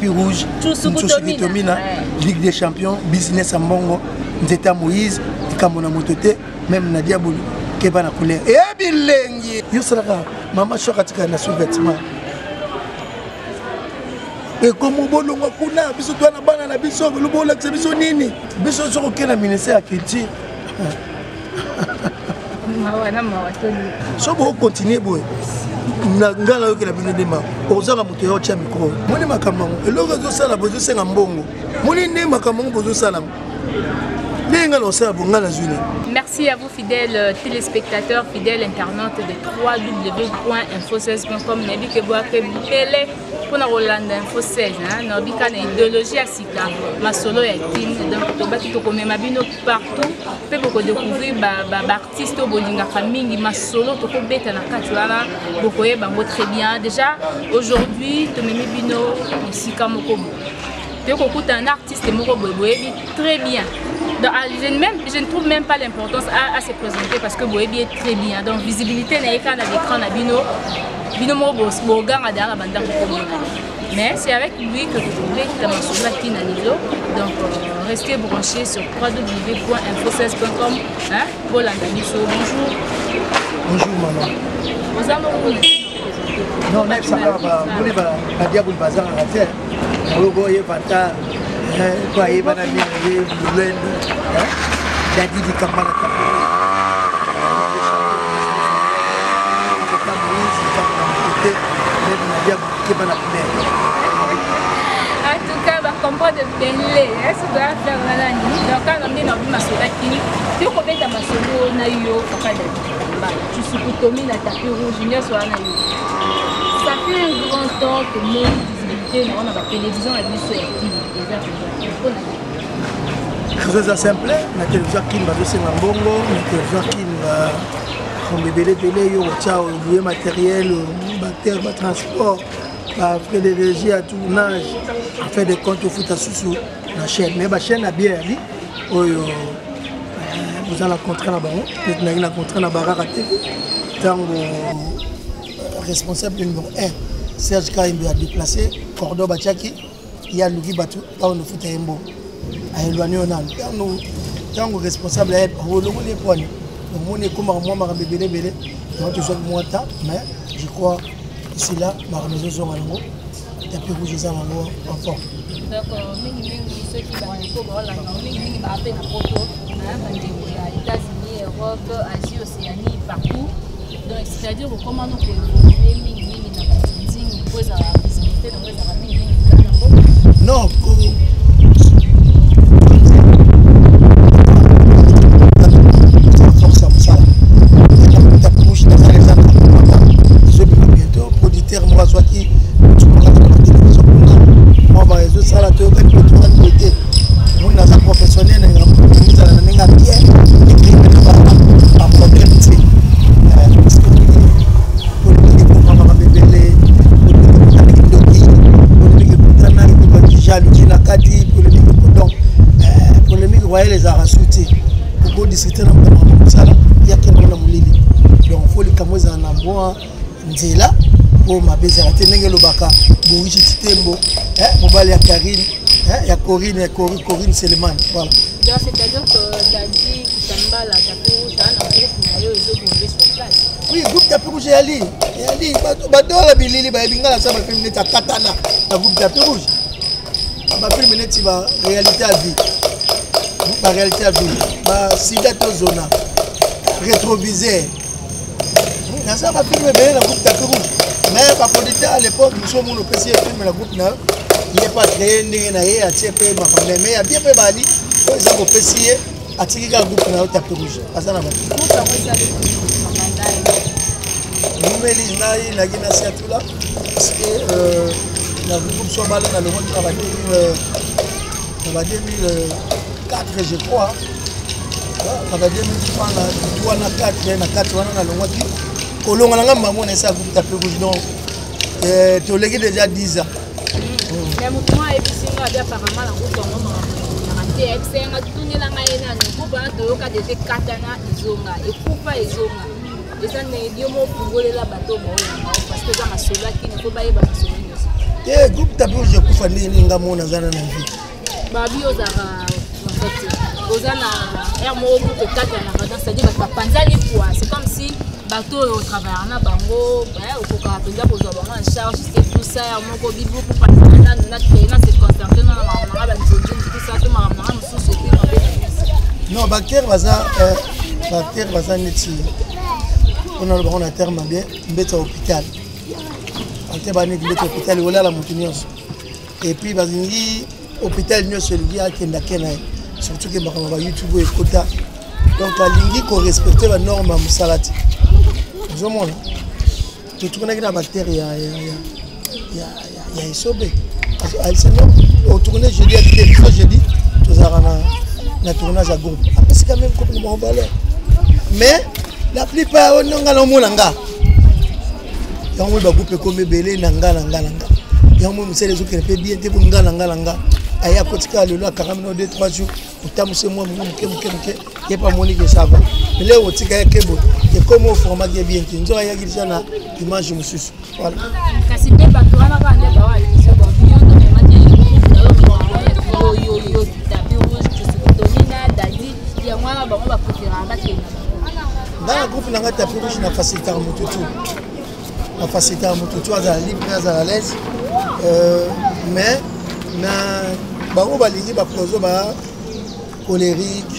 tapis rouge Tomina Ligue des Champions business à Mbongo Nzeta Moïse Kamona Motote même Nadia Boulou Keba na couleur et bilengi yo salaka mama choka tika na sous-vêtement et comme bolongo kuna biso to na bana na biso lobola biso nini biso soko kena ministère à culture so bo continuer boy na ngala yo ke la bino dema ozanga moto yo tia micro moni makambo eloko zo sala bozo senga mbongo moni ne makambo bozo sala nenga lo sala bonga na zuni. Merci à vous fidèles téléspectateurs, fidèles internautes de www.info16.com. Nabi ke boa ke bele pour na Rolanda Info 16 nabi kana idéologie à sika masolo ya team donc to baki to komema bino partout pe boko découvrir ba artiste au bolinga mingi masolo to ko beta na kati wana boko ye bango très bien déjà aujourd'hui to memi bino sika moko te ko kuta un artiste moko boyebi très bien. Donc, je ne trouve même pas l'importance à se présenter parce que Boebi est très bien. Donc visibilité n'est qu'à l'écran à Bino mais c'est avec lui que vous trouvez Tamasula Kinanilo. Donc restez branchés sur www.info16.com. Bonjour. Bonjour maman. Vous avez non, même ça va, la diable bazar à la terre. Vous voyez, Pata. Quoi, il va aller Daddy di Kamala en tout cas, on comprend de Benlé. Est-ce que doit faire la nuit? Donc, quand on est dans le Masola Kini, tu connais ta Masolo Nayo, papa de tu suis Tomi, la tapis rouge, junior soit Nayo. Ça fait un grand temps que mon visibilité, on a la télévision, la vie sur c'est simple, la télévision qui va faire un bongo, la télévision qui va faire un matériel, le transport, frais d'énergie à tournage, faire des comptes au foot à sous la chaîne. Mais la chaîne a bien dit, vous allez rencontrer la baron, vous allez rencontrer la barre à TV. Tant responsable numéro 1, Serge Kaimbe a déplacé, Cordo Bachaki, il y a Louis Batou, on nous fout un bon. À éloigner on a tant que responsable à être au long des points. Donc on est comme moi bébé bébé. Donc tu sois moins tard, mais je crois ici là ma maison sont en haut. Et puis vous êtes en haut encore. D'accord, ceux qui vont là, va à peine à photo, États-Unis, Europe, Asie, Océanie, partout. Donc c'est-à-dire comment nous pouvons non. Les arasouti pour discuter dans le salon il y a quelqu'un dans l'île donc faut les camois en amboa nzela pour ma bezerate nenge lobaka bowichi titembo mobali ya Karine ya Corinne Seleman voilà. Donc c'est-à-dire que Daddy Kitambala Tapou ça na groupe na yo ils ont sur place. Oui groupe Tapou rouge yali badola bilili ba bingala ça ba film neta katana na groupe Tapou rouge ba film neti ba réalité à vie. La réalité à vie, la Sidato Zona, rétroviseur. Ça va filmer bien la groupe Tapis Rouge. Mais par producteur à l'époque, nous sommes au PC film la groupe là. Il n'est pas créé, il n'y a pas de ma famille, mais il y a bien fait Bali. Ils ont au PC à tirer le groupe là Tapis Rouge. À ça là. Nous mettons la Guinée tout là parce que le groupe soit mal dans le monde travail. On va 2004 je crois. On va 2003 na 4 na 4 wana na longwaki. Kolonga nga maman na ça groupe Tapis Rouge donc to legi déjà 10 ans. Mais moi et puis singa dia apparemment la groupe on na TX nga tunela ngaina no kuba to yoka de katana izonga ekupa izonga. Eza ne dio mo pungolela bato mo parce que za masolo qui ne faut pas yeba masolo. Eh, groupe tapis rouge ekufa ndenge ngamona zana na vie. Babi ozara en fait ozana moko groupe 4 na radon c'est-à-dire bapanzali quoi c'est comme si bateau au travail na bango okoka penza kozwa bango en charge c'est tout ça moko bibo pour passer na se concentrer na ba nzonzi tout ça to mara mususu et puis non bactère baza neti on a le bon terme bien mbeta hôpital ante bani mbeta hôpital wala la montignos et puis bazingi hôpital nyonso elingi akenda kena surtout que makambo ba YouTube ekota donc alingi ko respecter ba norme ya mosala te ozomona totournaki na bactère ya esobe alseno otourne jeudi à jeudi tozalaka na tournage à groupe après c'est quand même complètement en valeur mais la plupart ononga na omona nga yango ba groupe comme belé na nga yango musele ezokende mpe bien te po nga aya kotika lelo akanga mino 2-3 jours otamuse mwa moke ye pa moni que ça va mais là otika kebo et comme au format qui est bien qui nzo aya kilisa na image mususu voilà kasi pe bato wana ka nde ba wa ilise ba bio to ma yo tapis rouge to domina dadi ya mwana ba ba préférer ba kenya dans le groupe nanga tapis rouge na facilité à mututu à libre à l'aise mais na bango balingi baprozo ba colérique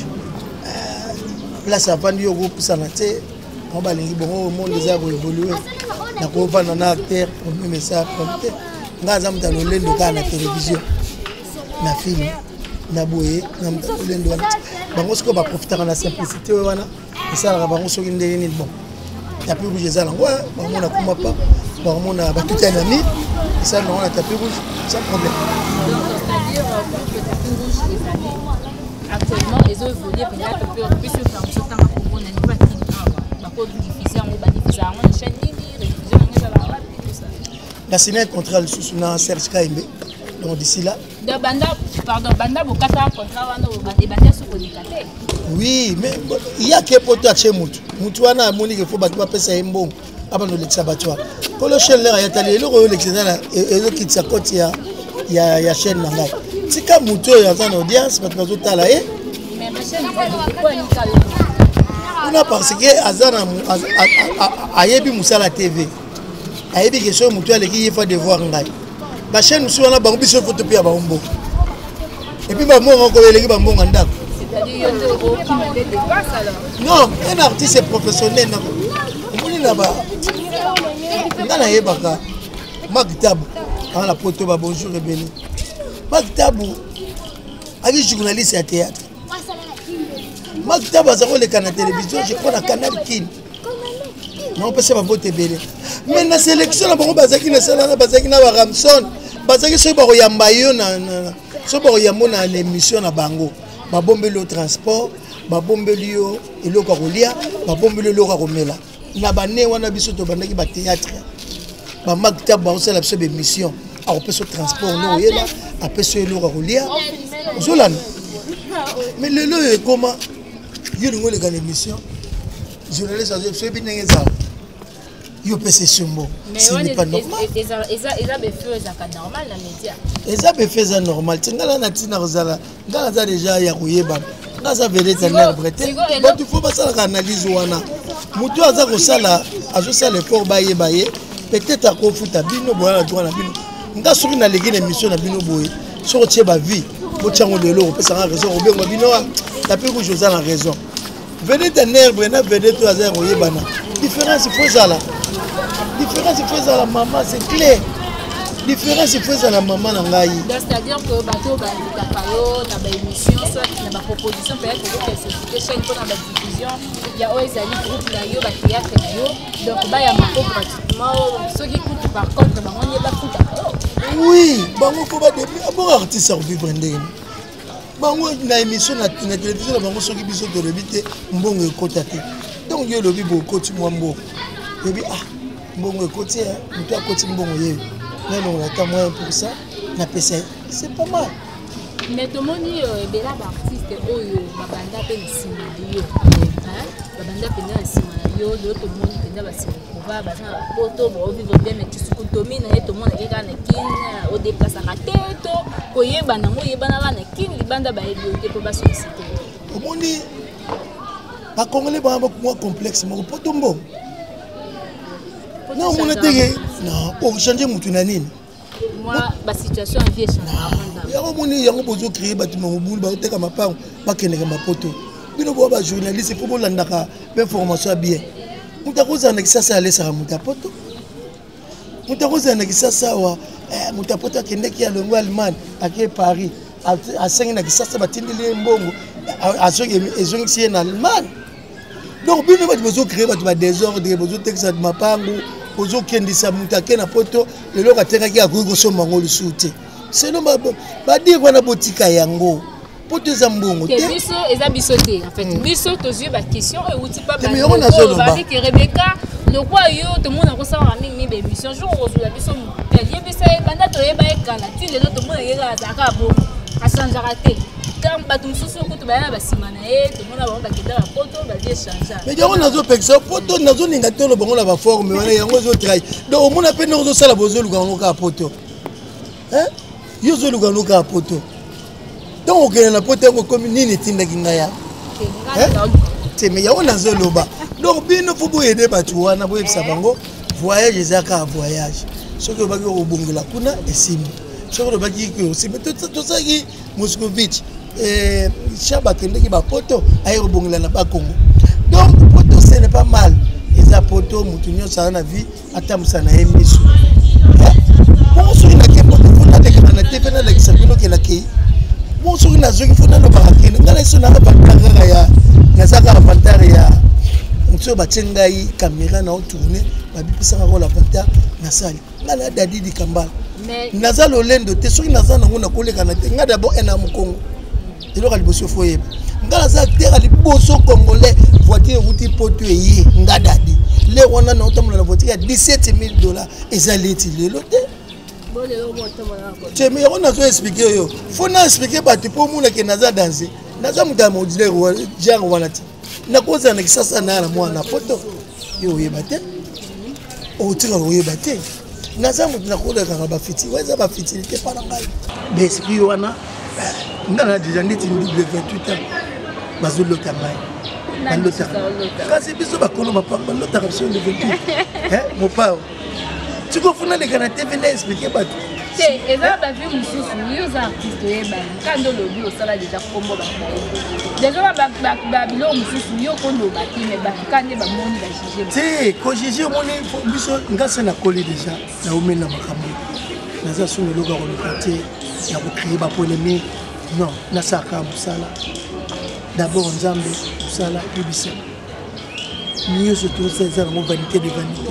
place avandi yo groupe sanate on balingi bongo monde déjà évoluer na ko vana na acteur pour même ça prompter ngaza mutalo lendo ka na télévision na film na boye na mutalo lendo bango siko ba profiter na simplicité wana et ça la bango soki ndenge ni bon tapis rouge za lango bango na kuma pa bango na ba tout un ami et ça bango na tapis rouge sans problème. C'est-à-dire que le tapis rouge les années actuellement ils ont évolué peut-être plus sur ce temps à Congo n'a pas dit bah quoi diffuser on chaîne diffusion on est là tout ça la signé un contrat le sous na Serge Kaimbe donc d'ici là de banda bokata contrat wana banda sur kolikate oui mais il y a que poto chez mutu wana amoni que faut battre pesa embongo abano lekisa batwa ko le chaîne là ya tali le ko lekisa na ezo kitsa koti ya chaîne na ngai tika mutu ya zana audience batwa zotala mais ma chaîne quoi ni kala on a parce que azana ayebi musala TV ayebi que so mutu aleki yefa devoir ngai ba chaîne musu wana bango biso photo pia ba ombo et puis ba mongo ko eleki ba mbonga ndako c'est-à-dire yo to qui me dépasse alors non un artiste professionnel na omoni na ba ngana yebaka Magtabu la poto ba bonjour rebelle Magtabu aki journaliste à théâtre Magtabu azako le canal télévision je crois na canal Kin non pas ça va voter belé mais na sélection na bango bazaki na sala na bazaki na Ramson bazaki so ba koyamba yo na so ba koyamba na l'émission na bango ba bombeli au transport ba bombeli yo eloko kolia ba bombeli eloko komela na bane wana biso to bandaki ba théâtre ba Magtabu ba osala biso be mission a peut se transport no yela a peut se eloko kolia ozolana mais le lo est comment yo ngo le gane mission journaliste a fait bien ça yo peut se sumbo ce n'est pas normal eza be feu za normal na média eza be feu za normal tingala na tina rozala ngala za déjà ya kuyeba ngaza vedete na brete bon il faut pas ça analyse wana mutu aza ko sala azo sala effort baye peut-être à kofuta bino boya droit na bino nga soki na legi na émission na bino boye soko tie ba vie bo tiango lelo ko pesa raison ko bengo bino tapis rouge oza na raison vedete nerve na vedete aza ko yebana différence faut ça là différence faut ça la maman c'est clair différence faut ça la maman na ngai c'est-à-dire que bato ba kayo na ba émission soit na ba proposition peut-être que société chaîne pour na ba diffusion il y a ezali groupe na yo ba théâtre na yo donc ba ya mako pratiquement ceux qui écoutent par contre ba on ba futa oui bango faut ba début bon artiste à vivre ndenge bango na émission na télévision bango soki biso to lebite mbongo ekota te donc yo lobi bo koti mwa mbongo ebi mbongo ekoti mutu akoti mbongo yeyo mais on a moins pour ça na pesa c'est pas mal mais tout monde ebela ba artiste oyo babanda pe nsima yo babanda pe na nsima yo de tout le monde qui va se retrouver bana poto bo vivre bien mais tu se domine et tout le monde qui gagne kin au déplacer à tête ko yeba na mo yeba na bana kin libanda ba ebi ko ba solliciter omoni ba congolais ba mo complexe mo poto mbo non on était non pour changer mutu na nini moi ba situation en vie change ya omoni yango bozo créer bâtiment mobile ba teka mapango ba keneka mapoto bino bo ba journaliste pour bolandaka information bien mutakoza na kisasa alesa mutapoto mutakoza na kisasa wa mutapoto akendeki ya longo Allemagne ake Paris a sengi na kisasa batindile mbongo azoke ezongisi na Allemagne donc bino ba bozo créer ba désordre bozo tekisa mapango bozo kendisa mutake na poto lelo katekaki akuko somba ngolo sute sinon ba dire wana botika yango poto za mbongo te biso eza biso te en fait biso tozie ba question et outi pas ba ba que Rebecca le quoi yo tout monde ko sa mingi be mission jour ozula biso te yebisa banda to yeba ekala ti lelo to monde yega zaka bo a changer raté quand batum susu ko to ba ba simana to monde ba kidara poto ba die changer mais yango nazo peksa poto nazo ninga to lo bongo la ba forme wana yango zo try donc o mona pe no zo sala bozo luka ngo ka poto yo zo luka ngo ka poto donc on gagne la pote comme nini tinda kingaya te mais yaona zoloba donc bino fubu aider batu wana bo ebisa bango voyage ezaka voyage soki obaki obongela kuna esimi soki obaki ko osimi to saki Moscovitch chaba kendeki ba poto ayi obongela na ba Congo donc poto ce n'est pas mal eza poto mutu nyosa na vie atamusa na emisu bon soki na kembo fona de kana tefe na lekisa bino kela kei bonjour na zoki fona no barakene ngala iso na bantara ya ngazaka bantara ya nso batsengai caméra na tourner babipisa ko la bantara na sali ngala dadi di kambala naza lolendo te soki naza nango na koleka na te ngada bo ena mukongo elo ka liboso foyeba ngala za terre liboso congolais voiture route poto yi ngada di le wana na otamula na voiture ya $17,000 ezaleti lelo te tu mais on a tout expliqué yo faut na expliquer batu pour mona ke naza danser naza muta modulaire genre wana ti na koza na kisasa na mwana poto yo yebate o tika o yebate naza muta na kola ka ba fiti weza ba fiti te pa na ngai mais ki wana ndana déjà nditi double 28 ans bazolota ngai balota kasi biso bakolo mapa balota ka biso de 28 mon père tu comprends les canadiens viennent expliquer pas tout c'est eza ba vie mususu yo za artiste yeba kando lobi osala déjà kombo ba déjà ba bilo mususu yo kondo ba ti mais ba kande ba moni ba juger c'est ko juger moni biso ngasa na koli déjà na omena makambo naza sunu loga ko lokate ya ko créer ba polémique non na saka musala d'abord nzambe musala bibisa mieux surtout c'est la vanité de vanité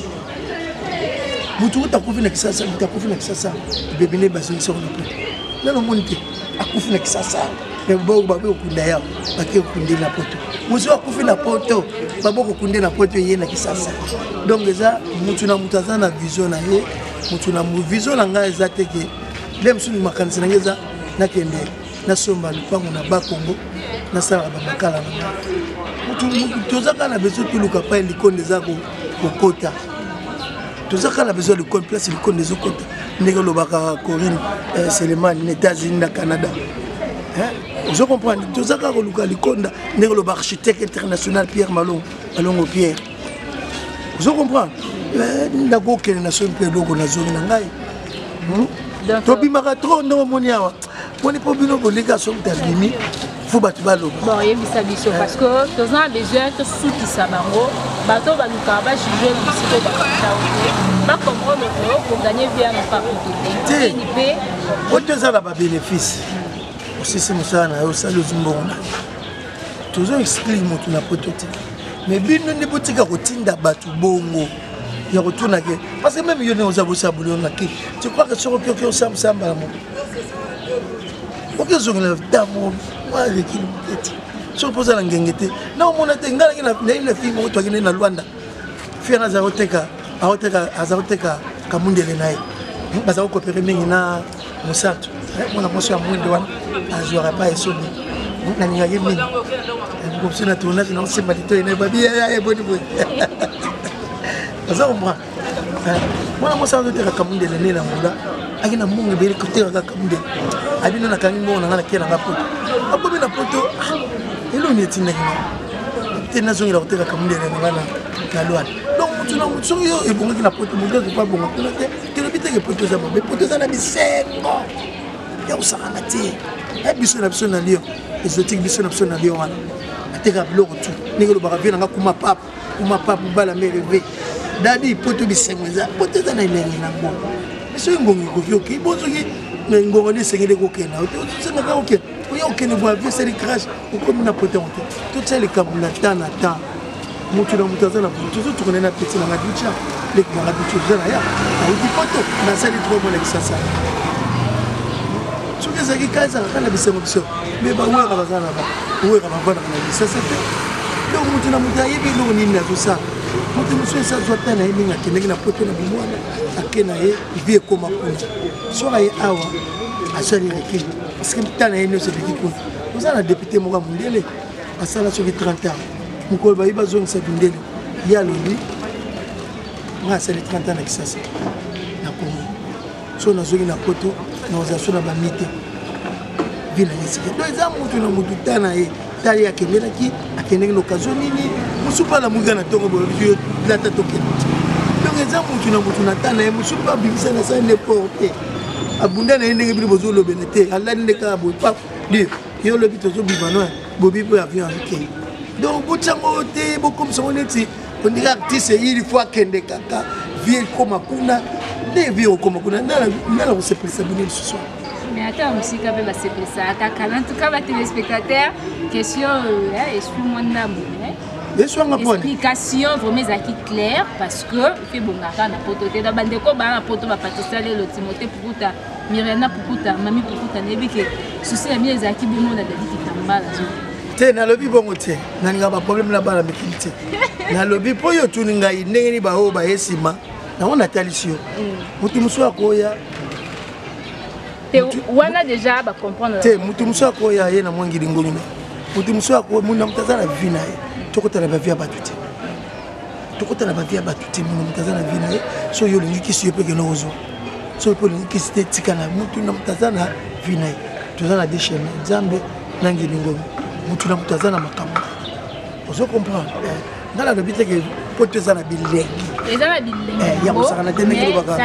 mutu utakufi na kisasa utakufi na kisasa bebele basoni sur le pot nalo monte akufi na kisasa bebo babe okunda ya bake okunde na poto musu akufi na poto babo okunde na poto ye na kisasa donc eza mutu na mutu azana vision na ye mutu na vision na nga eza teke lem sunu makanisa na ngeza na kende na somba lupango na ba Congo na sala ba makala na mutu tozaka na beso tuluka pa likonde zako kokota tout ça qu'on a besoin de compte place, il compte des autres. Négolo Baka, Corinne, Seleman, les États-Unis, le Canada. Je comprends. Tout ça qu'on a le compte, Négolo architecte international Pierre Malon, Malon au Pierre. Je comprends. N'a aucune nation Pierre Logo na zone nangai. Tobi Marathon non moniawa. On est pas bien pour les gars sont tabimi. Faut battre balo. Bon, il y a bisa biso parce que tous on a besoin que sous qui sabango, bateau va nous faire juger le site de la pas comprendre pour gagner bien le parcours. Quand tu as la bénéfice, aussi c'est ça na ça le zumbona. Toujours explique mon tout na potote. Mais bien nous ne boutique à rotinda batu bongo. Il y a retourne à parce que même il y a aux aboussa boulon na qui. Tu crois que sur le cœur sam sam ba mo. Ok, je vais d'amour. Moi, je suis posé à l'engagement. Non, mon attengat, il a une fille qui est dans Luanda. Fille à Zaroteka, à Zaroteka, Kamundele Naï. Nous avons coopéré avec Moussato. Mon approche à Mouindouane, à Jouarapa et Soni. nalingaki mingi kopsi na tournage na osemba litoyi na babi eboni boye oza comprendre mwana mwasi azotekaka mundele ne na mbula aki na mbongo ebele kotekaka kaka mundele abino nakangi mbongo na nga nakie nanga poto abomi na poto eloni etindaki nga te nazongela kotekaka mundele na nga na lwane donc mutu na mutu soki yo ebongaki na poto moto azopa bongo kuna te kelobi teke poto eza mabe poto eza na bisengo ya kosakanga te biso na biso na lio exotique biso na biso na lio wana ateka biloko tu ndenge olobaka vie nanga kuma papu bala mereve dadi poto bisengo eza poto eza na elenge na ngongo biso ngongo ekoki oke bo soki ngongo nde esengeli kokenda osengaka okende oya okende vo avie seli crash okomi na poto yango te totia likambo na temps na temps motu na motu aza na poto tozotukone na peti nanga ducha leki nanga ducha oza na ya auti poto nasali tro monakisa sala soki ezalaki ka ezalaka na bisengo biso me bawera baza na bawera bavandaka na bisasa te donc motu na motu ayebi eloko nini azosala motu mosusu esi azwa ta na ye ndenge akendeki na poto na bimwana ake na ye vi ekóma kuna soki aye awa asali rekile parceke ta na ye nyonso eleki kuna oza na député moko ya mondele asala soki 30 ans mokolo bayi bazongisa bindele ye alobi nga asali 30 ans na kisasa na kongo so nazongi na poto na ozala na bamite vile esika donc eza motu na motu ta na ye tali akendelaki akendeki na occasion nini mosusu mpa na muza na ntongo bolobi yo lata tokende donc eza motu na motu na ta na ye mosusu mpa abimisa na sa neporte abunda na ye ndenge bino bozolobela te alali nde kaka boye pa dire yo olobi tozobima no bobi mpo avion akei donc botiango te bokomisango neti ondika artiste il faut akende kaka vie ekoma kuna nde vie okoma kuna ndala kosepelisa bino lisusu mais ata musika mpe basepelisa kaka na tout cas batelespectateur question esprit mwa ndambo explication vraiment ezalaki claire parce que fe bongaka na poto te na bandeko baa na poto bapatisa lelo timote pukuta miriana pukuta mami pukuta nayebi ke susi na bino ezalaki bongo na dadi kitambala te nalobi bongo te nalinga baproblème na bana mikili te nalobi mpo yo tuni ngai ndenge ni baoyo baye nsima nango natalisi yo motu mosusu akoya wana déjà bacomprendre te motu mosusu akoya ye na mwangili ngoluna motu mosusu akoya muna moto aza na vi na ye tokotala bavi ya bato te tokotala bavi ya bato te muna moto aza na vi na ye so yo olingi kisi yo mpe kena ozwa so mpe olingi kisi te etikala motu na moto aza na vi na ye toza na decheme nzambe nangeli ngomi motu na moto aza na makambo ozo comprendre nga nalobi teke po to eza na bilengi ya kosakana te ndenge lobaka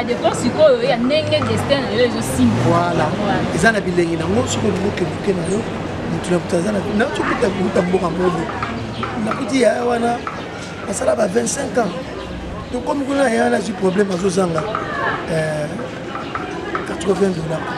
voilà eza na bilengi nango soki olingi okendoke na yo motu na moto aza na sokuta mboka mobo nakuti ya wana asala ba 25 ans tokomi kuna ya wana zwi problème azozanga 80 $.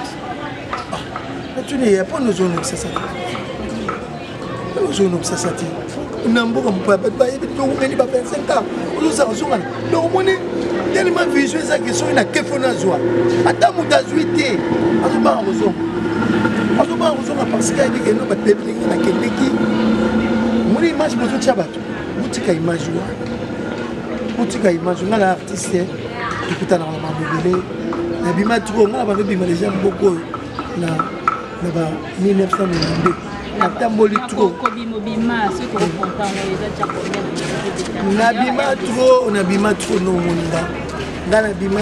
natuni ya mpo nozonokisa sa ozonokisa sa te na mboka mopa bato bayebi tokokeni ba 25 ans ozosaka ozongana donc omoni tellement vision ezaki soki na kefo nazwa ata moto azwi te azobanga kozonga parce que ayebi keno bato bayebi ndenge nakendeki omoni image bozotia bato botika image wana botika image nga na artiste tokutanaka na mabebele nabima tro nga na bandobima deja mboko oyo na ba 1992 natamboli tro nabima tro nomoninga nga nabima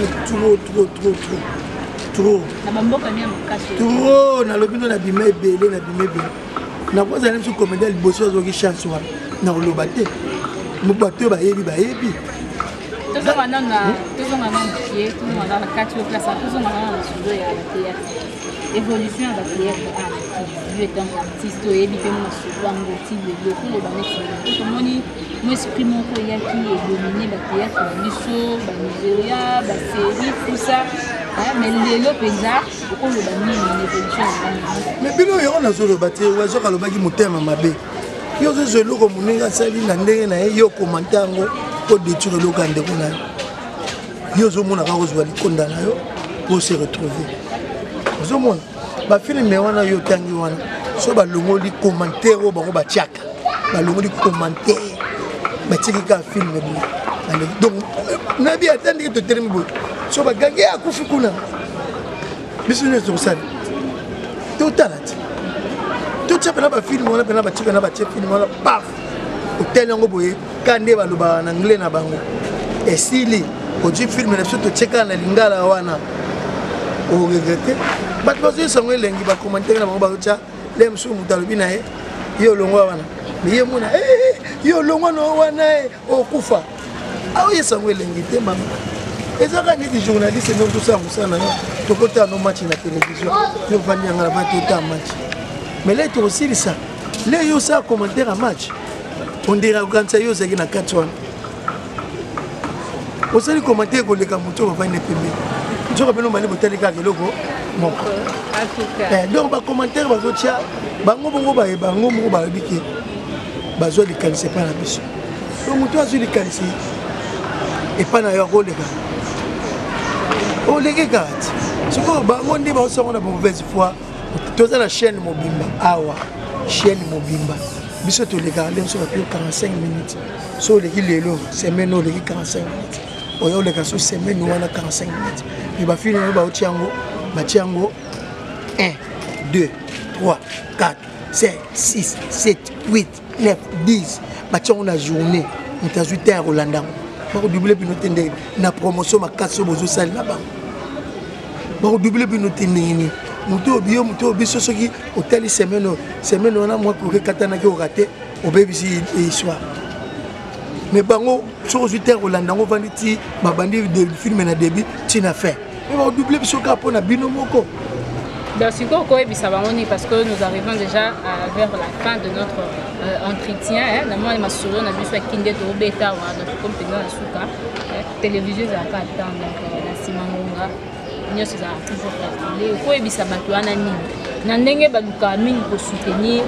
tro nalobi no nabima ebele nakozala biso comédien liboso azwaki chance wana na koloba te bato oyo bayebi tozonga nana pie tozonga na kati yo place tozonga nana na sudo ya batéâtre évolution ya batéâtre yo etango artiste oyebi mpe mona sudo yango tilelo koloba neti tomoni mo esprit moko eyaki edomine batéâtre na biso banigeria basérie tout ça mais lelo mpenza okoloba nini na évolution ya mais bino oyo nazoloba te wazoka alobaki motema mabe yo ozozwa eloko moninga asali na ndenge na ye yo komante yango po détruire eloko ya ndeko na yo yo ozomona kaka ozwa likonda na yo po se retrouver ozomona bafilme wana yo otangi wana so balongoli commentaire oyo bango batiaka balongoli commentaire batiaki kaka filme boye donc nabi ata ndenge totelemi boye so bagangi akufi kuna biso nyonso tosali totala te tout ça pena ba film on pena ba tika na ba chef film on paf hôtel yango boye kande ba loba en anglais na bango et sili oji film na surtout cheka na lingala wana o regrette bat bazo sango elengi ba commentaire na bango ba cha le msu mutalobi na ye yo longwa wana mais ye mona yo longwa no wana o kufa awo ye sango elengi te mama ezaka ni journaliste no tout ça musana to kota no match na télévision yo vandi ngala ba tout match mais là tu aussi ça là yo ça commentaire à match on dirait quand ça yo zaki na 4 wana osali commentaire ko leka muto va ne pembe tu ko beno mali botali ka keloko moko donc ba commentaire ba zotia bango bongo ba bango mo ba biki ba zo li kanise pas la biso donc muto azu li kanise et pas na yo ko leka o leke kat soko bango ndi ba osonga na mauvaise foi toza la chaîne mobimba awa chaîne mobimba biso to leka le so ba 45 minutes so leki lelo semaine o leki 45 minutes oyo leka so semaine wana 45 minutes et ba fini ba otiango ba tiango 1 2 3 4 5 6 7 8 9 10 ba tiango na journée mutazu te Rolanda ba doubler bino tende na promotion makasi bozo sali na bango ba doubler bino tende ni muto biso soki hôtel semaine wana moi ko katana ki o raté o bebisi histoire mais bango so te Rolanda ngo vanditi babandi de film na début tina fait mais ba doubler biso ka pona bino moko donc si ko ebisa bango parce que nous arrivons déjà vers la fin de notre entretien hein na moi masolo na biso kinde to beta wa donc comme pendant la suka télévision za ka attendre donc na simangonga nyonso za toujours les ko ebisa bato wana nini na ndenge baluka mingi ko soutenir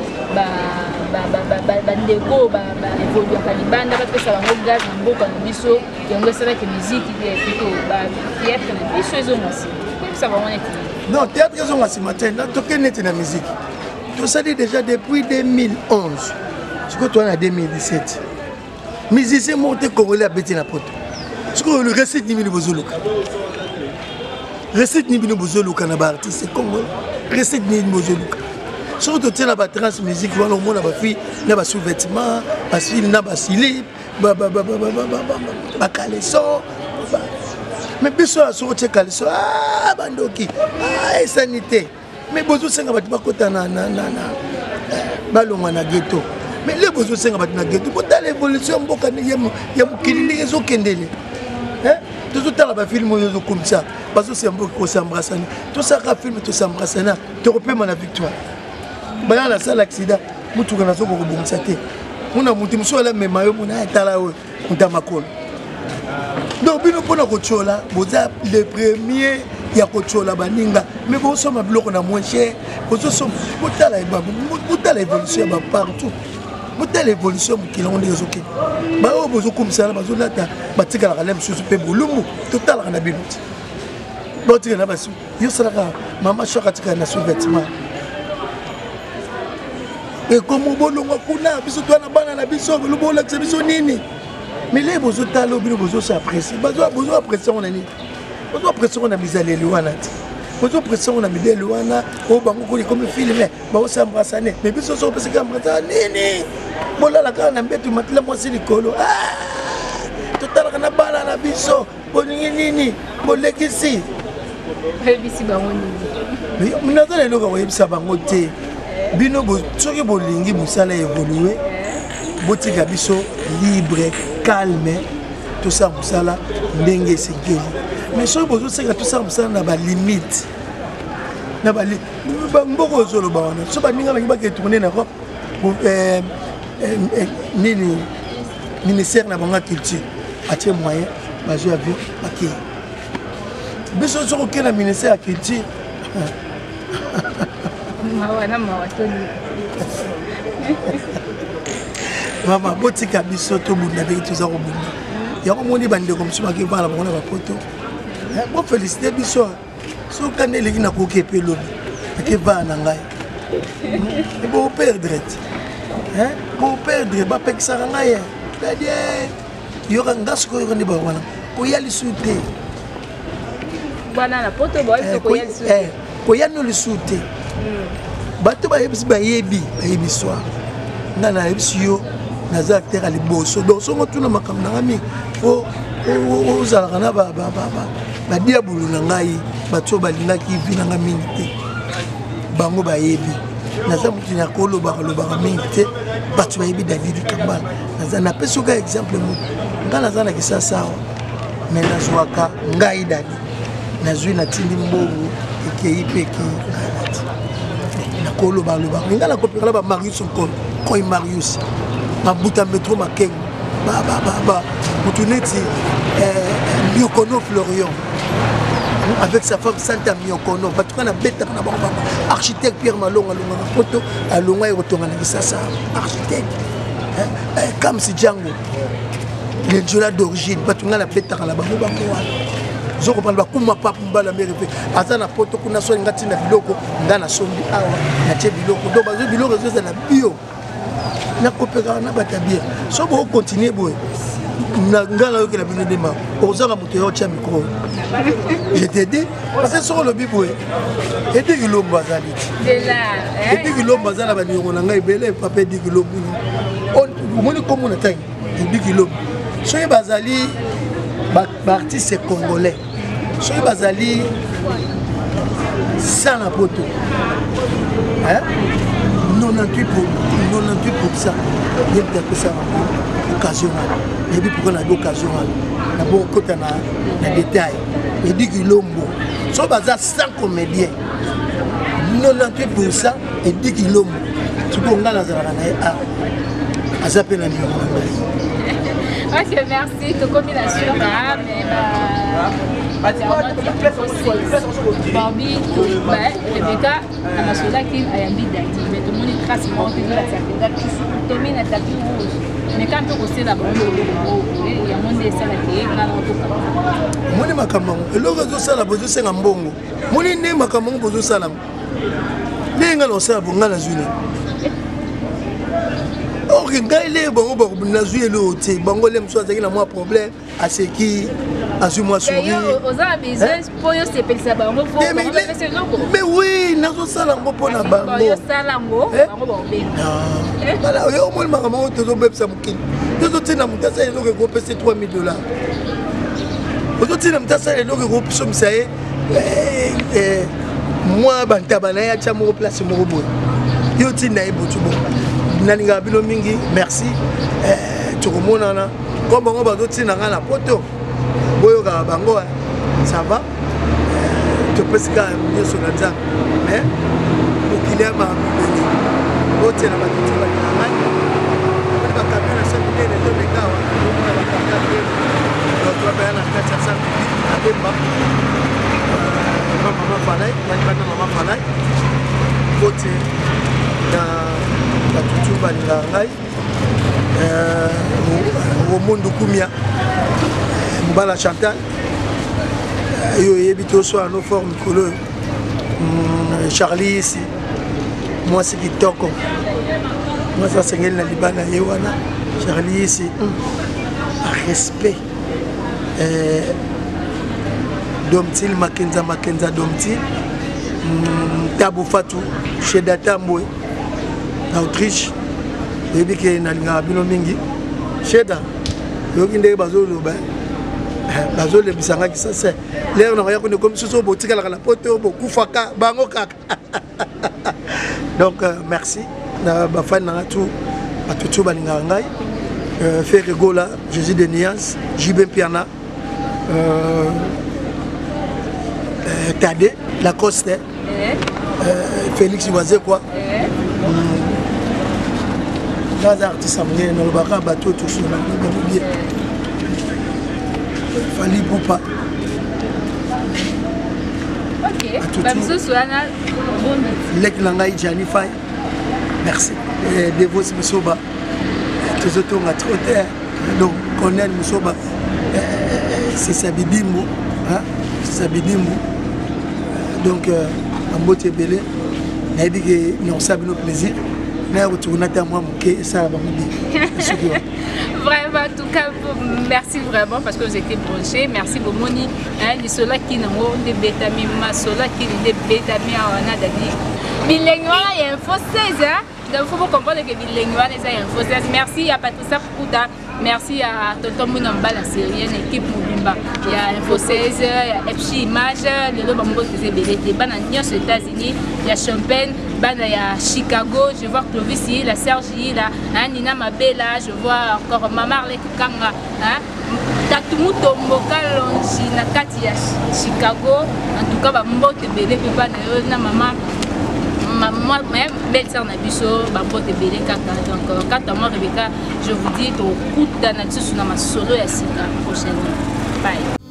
bandeko évoluer kalibanda parce que ça va gaz na mboka na biso yango c'est vrai que musique plutôt théâtre na biso ezongasi ça va on non théâtre ezongasi matin na tokenete na musique tout ça dit déjà depuis 2011 jusqu'au toi en 2017 musicien monté congolais a bêté na poto jusqu'au le recette ni bozoluka recette ni bino bozoluka na ba artiste congolais recette ni bozoluka surtout tu na ba trans musique voilà au monde ba fille na ba sous-vêtements ba fille na ba slip ba caleçon mais biso sur te caleçon bandoki sanité mais bozo senga ba kota na balonga na ghetto mais les bozo senga ba na ghetto pour l'évolution mboka ya mukili ezo kendele hein tout ça la ba film yo comme ça parce que c'est mboka ko s'embrasser tout ça ka film tout s'embrasser na tu repères mon victoire bana la salle accident mutu kana soko ko bongisa te muna mutu muso la mema yo muna etala we mutamakolo donc bino pona ko chola boza le premier ya ko chola baninga mais bon so ma bloko na moins cher bozo so botala évolution ba partout botala évolution mukila on les oké ba o bozo comme ça bazo lata batika la kalem susu pe bolumu total na bino botika na basu yo sala mama shoka tika na sous-vêtements et comme bolonga kuna biso to na bana na biso lo bola tse biso nini mais les bozo talo bino bozo s'apprécier bozo apprécier on ani bozo apprécier on a bizalé wana bozo apprécier on a midele wana o bango ko comme film ba o s'embrasser mais biso so parce que embrasser nini bola la kana mbetu matila mo silikolo total kana bana na biso boningi nini bolekisi bisi bango nini mais minazo le loka yebisa bango te bino bo soki bolingi musala évoluer botika biso libre calme tout ça musala ndenge sekeli mais soki bozo seka tout ça musala na ba limite na ba mboko zolo ba wana so ba ninga ba ke tourner na ko nini ministère na banga culture atie moyen ba jo avion bakki biso soko ke na ministère ya culture mama botika biso to bunda de tout ça ko bunda ya ko moni bande comme suma ke bala bana ba poto bo féliciter biso so kanele ki na ko ke pelo ke bana ngai bo perdre hein bo perdre ba peksa ngai c'est-à-dire yo ka ngasko yo ni ba wana ko yali soute bana na poto boy to ko yali soute ko yano le soute bato bayebisi bayebi soir ngana yebisi yo naza acteur ali boso donc songo tuna makambo na ngami o ozalaka na badiabulu na ngai bato balingaki vi na nga mingi te bango bayebi naza mutu na kolobaka mingi te bato bayebi David Kambala naza napesi oka exemple moko nga naza na kisasa awa me nazwaka ngai dadi nazwi natindi mbongo ekei mpe ekei nakolobaloba nga nakopekala ba Marius Koy Marius mabuta metro makengo mutu neti Miokono Florian avec sa femme Santa Miokono batuka na beta na bango architecte Pierre Malonga longa photo alonga erotonga na kisasa architecte comme si Django les jola d'origine batunga na beta na bango wana zoko prendre bakuma papa mbala mérite azana poto kuna so ngati na biloko ngana sombi awa na tie biloko donc bazo biloko zo na bio na kopeka na batabie so bo continuer boy na ngala yo ke la bino dema ozanga moto yo tia micro je t'ai dit parce que sur le bibo et dit que l'homme bazali de là et dit que l'homme bazala ba nyongo na ngai belé papa dit que l'homme on moni comme on attend il dit que l'homme so y bazali ba artiste congolais so y bazali sans la poto hein 98% il y a peut-être ça occasionnel et puis pourquoi on a occasionnel d'abord quand on a détail et dit que l'homme so baza 100 comédiens 98% et dit que l'homme tu peux ngala za na a azape na nyo. Ok, merci. Que combination là, mais Barbie, Rebecca, Amasola qui a un bid d'actif, mais tout le monde est trace pour entrer dans la certitude. Tomé n'a tapis rouge. Mais quand on sait la bande, il y a un monde de ça qui est là dans tout cas. Moi, je suis et le réseau ça la besoin c'est un bongo. Moi, je suis besoin ça la. Les gens ont ça pour la journée. Or, quand il est bon, on a joué l'autre. Bango l'aime soit avec moi problème à ce qui a su moi sourire. Mais oui, nous ça la pour la bango. Voilà, au moins maman te donne ça moukin. Nous autres na mutasa ils ont regroupé ces $3,000. Aux autres na mutasa ils ont regroupé somme ça moi bantabana ya chamo place mo boy. Yo tina ibutubo. Nalinga bino mingi merci tu remonana comme on va d'autres na la poto boyo ga bango ça va tu peux se faire mieux sur la table mais au kilema au tena ba tu ba na mai ba kamera sa bide les hommes ga wa ba kamera tu ba na kacha sa abemba mama falai mama falai côté la tutu balinga ngai au monde kumia mbala Chantal yo yebi to so no forme couleur Charlie ici moi c'est kitoko moi ça c'est ngel na libana yewana Charlie ici respect Domtil Makenza Domtil Tabou Fatou chez Datamboy Autriche yebi ke nalinga bino mingi Sheda yoki ndenge bazoloba bazolebisanga kisasa lero na ya kone comme soso botika la poto bokufaka bango kaka donc merci na ba fan na tout batutu balinga ngai faire rigola Jésus de Nias JB Piana Tade Lacoste Félix Iwazé quoi les artistes américains ne vont pas battre tout sur la bien. Fali Poupa. Ok. Bamso Soana. Lek Langai Janifai. Merci. Devos Musoba. Tous autres ont trop terre. Donc, Colonel Musoba. C'est sa bibimbo. C'est sa bibimbo. Donc, en beauté belé. On a dit que nous avons nos plaisirs. Vraiment, en tout cas, merci vraiment parce que vous étiez branchés. Merci beaucoup. Les soldats qui n'ont pas de bétami, ma soldats qui ont des bétami à Wanadani. Bilingual, il y a un faux 16. Donc, il faut comprendre que bilingual, il y a un faux 16. Merci à Patricia Pouda. Merci à Tonton Mounamba, la syrienne, équipe Moubimba. Il y a Info 16, il y a Epchi Image, le Lobambo qui est belé. Il y a aux États-Unis, il y a Champagne, il y a Chicago, je vois Clovis, la Sergi, Nina Mabela, je vois encore Mamarle Kanga. Tatumu Tomboka Longi, Nakati, Chicago. En tout cas, je suis belé, moi-même, belle sœur Nabiso, Bambote Belé Kaka. Donc, quant à moi, Rebecca, je vous dis, au coup d'analyse sur ma solo et à la prochaine. Bye.